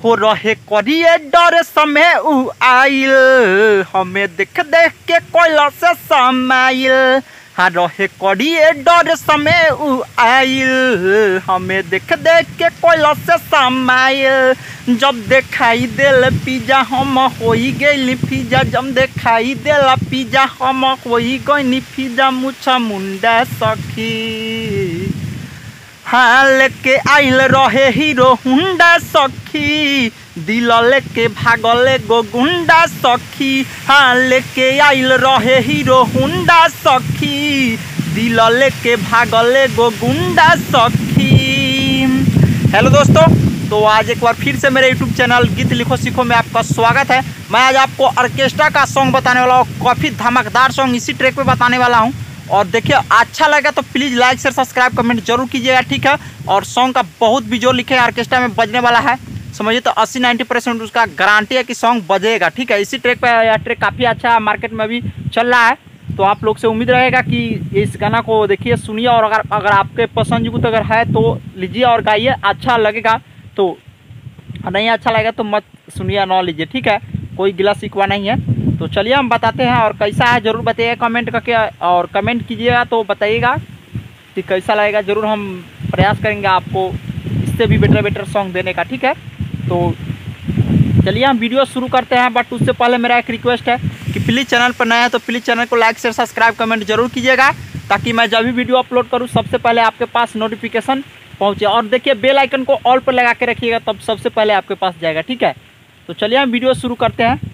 हो रहे करिए डर समय उ आइल, हमें देख देख के कोयला से समाइल। हाँ रहे करिए डर समय उ आइल, हमें देख देख के कोयला से समाइल। जब देखाई देल पिज्जा हम होई गइल पिज्जा, जब देखाई देला पिज्जा हम होई गइल पिज्जा। मुछा मुंडा सखी हाँ लेके आइल रहे हीरो हुंडा सखी, दिल लेके भागल गो गुंडा सखी। हाँ लेके आइल रहे हीरो हुंडा सखी, दिल लेके भागल गो गुंडा सखी। हेलो दोस्तों, तो आज एक बार फिर से मेरे YouTube चैनल गीत लिखो सीखो में आपका स्वागत है। मैं आज आपको ऑर्केस्ट्रा का सॉन्ग बताने वाला हूँ, काफ़ी धमाकेदार सॉन्ग इसी ट्रैक पे बताने वाला हूँ। और देखिए अच्छा लगा तो please like share subscribe comment जरूर कीजिएगा, ठीक है। और सॉन्ग का बहुत भी जो लिखे ऑर्केस्ट्रा में बजने वाला है, समझिए तो 80-90% उसका गारंटी है कि सॉन्ग बजेगा, ठीक है। इसी ट्रैक पे यह ट्रैक काफ़ी अच्छा मार्केट में भी चल रहा है, तो आप लोग से उम्मीद रहेगा कि इस गाना को देखिए सुनिए। और अगर आपके पसंद अगर है तो लीजिए और गाइए, अच्छा लगेगा तो, नहीं अच्छा लगेगा तो मत सुनिए ना लीजिए, ठीक है। कोई गिला शिकवा नहीं है। तो चलिए हम बताते हैं, और कैसा है ज़रूर बताइएगा कमेंट करके, और कमेंट कीजिएगा तो बताइएगा कि कैसा लगेगा। ज़रूर हम प्रयास करेंगे आपको इससे भी बेटर सॉन्ग देने का, ठीक है। तो चलिए हम वीडियो शुरू करते हैं, बट उससे पहले मेरा एक रिक्वेस्ट है कि प्लीज़ चैनल पर नया है तो प्लीज़ चैनल को लाइक शेयर सब्सक्राइब कमेंट जरूर कीजिएगा, ताकि मैं जब भी वीडियो अपलोड करूँ सबसे पहले आपके पास नोटिफिकेशन पहुँचे। और देखिए बेल आइकन को ऑल पर लगा के रखिएगा, तब सबसे पहले आपके पास जाएगा, ठीक है। तो चलिए हम वीडियो शुरू करते हैं।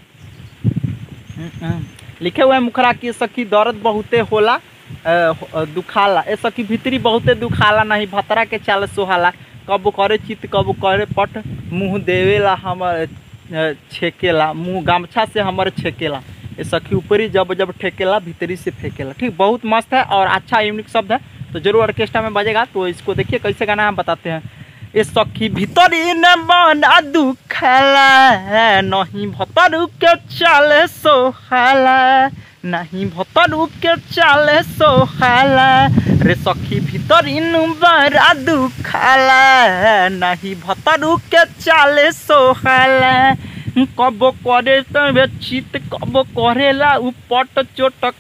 लिखे हुए मुखरा की सखी दर्द बहुते होला दुखाला, ए सखी भीतरी बहुते दुखाला, नहीं भतरा के चाल सोहाला। कब करे चित कब करे पट, मुँह देवेला हमर छेकेला, मुँह गमछा से हमर छेकेला। ए सखी ऊपरी जब जब ठेकेला भीतरी से फेंकेला। ठीक, बहुत मस्त है और अच्छा यूनिक शब्द है, तो जरूर ऑर्केस्ट्रा में बजेगा। तो इसको देखिए कैसे गाना हम बताते हैं। ए सखी भीतरी न बना दुखाला, नहीं भतरू के चाले सोहाला, नहीं भतरू के चाले सोहाला। रे सखी भीतरी न बना दुखाला, नहीं भतरू के चाले सोहाला। कब करे तबे चित कब करेला उपट चोटक,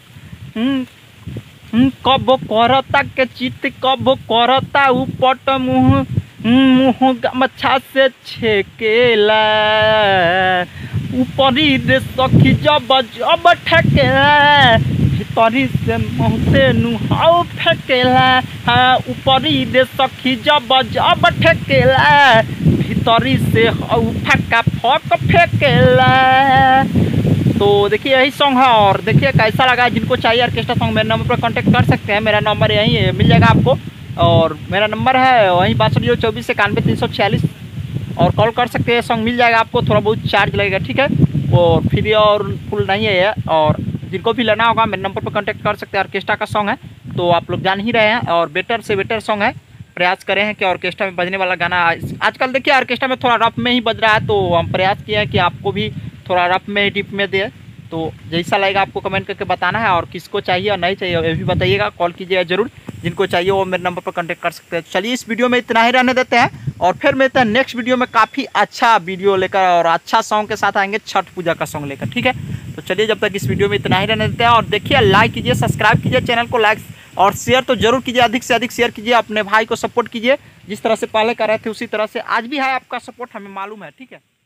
कब करता के चित कब करता उपट, मुँह मुँह गमछा से छेकेला। ऊपरी रे सखी जब जब ठेकेला, भीतरी से मुँह से नुहाव फेंकेला। हाँ ऊपरी रे सखी जब जब ठेकेला, भीतरी से हऊ फक्का फक फेंकेला। तो देखिए यही सॉन्ग है, और देखिए कैसा लगा। जिनको चाहिए ऑर्केस्ट्रा सॉन्ग मेरे नंबर पर कांटेक्ट कर सकते हैं, मेरा नंबर यहीं मिल जाएगा आपको। और मेरा नंबर है वहीं 6224 91 346, और कॉल कर सकते हैं। सॉन्ग मिल जाएगा आपको, थोड़ा बहुत चार्ज लगेगा, ठीक है। और फ्री और फुल नहीं है ये। और जिनको भी लेना होगा मेरे नंबर पर कांटेक्ट कर सकते हैं। ऑर्केस्ट्रा का सॉन्ग है तो आप लोग जान ही रहे हैं, और बेटर से बेटर सॉन्ग है। प्रयास करें हैं कि ऑर्केस्ट्रा में बजने वाला गाना, आजकल देखिए ऑर्केस्ट्रा में थोड़ा रफ में ही बज रहा है, तो हम प्रयास किए हैं कि आपको भी थोड़ा रफ में डिप में दे। तो जैसा लगेगा आपको कमेंट करके बताना है, और किसको चाहिए और नहीं चाहिए ये भी बताइएगा, कॉल कीजिएगा जरूर। जिनको चाहिए वो मेरे नंबर पर कांटेक्ट कर सकते हैं। चलिए इस वीडियो में इतना ही रहने देते हैं, और फिर मिलते हैं नेक्स्ट वीडियो में काफ़ी अच्छा वीडियो लेकर, और अच्छा सॉन्ग के साथ आएंगे छठ पूजा का सॉन्ग लेकर, ठीक है। तो चलिए जब तक इस वीडियो में इतना ही रहने देते हैं, और देखिए लाइक कीजिए सब्सक्राइब कीजिए चैनल को, लाइक और शेयर तो जरूर कीजिए, अधिक से अधिक शेयर कीजिए, अपने भाई को सपोर्ट कीजिए। जिस तरह से पहले कर रहे थे उसी तरह से आज भी है आपका सपोर्ट, हमें मालूम है, ठीक है।